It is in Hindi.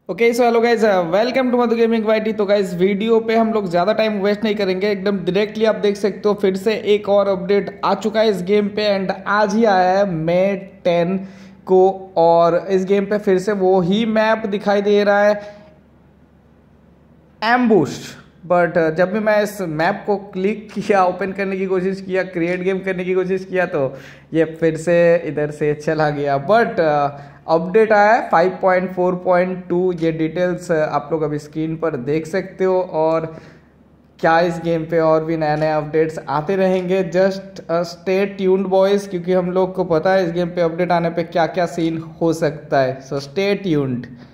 Okay so hello guys, welcome to Madhu gaming YT. तो गाइज वीडियो पे हम लोग ज़्यादा टाइम वेस्ट नहीं करेंगे, एकदम डायरेक्टली आप देख सकते हो फिर से एक और अपडेट आ चुका है इस गेम पे। एंड आज ही आया है मई 10 को, और इस गेम पे फिर से वो ही मैप दिखाई दे रहा है, एम्बुश। बट जब भी मैं इस मैप को क्लिक किया, ओपन करने की कोशिश किया, क्रिएट गेम करने की कोशिश किया, तो ये फिर से इधर से चला गया। बट अपडेट आया है 5.4.2। ये डिटेल्स आप लोग अभी स्क्रीन पर देख सकते हो। और क्या इस गेम पे और भी नए नए अपडेट्स आते रहेंगे। जस्ट स्टे ट्यून्ड बॉयज, क्योंकि हम लोग को पता है इस गेम पे अपडेट आने पे क्या क्या सीन हो सकता है। So stay tuned.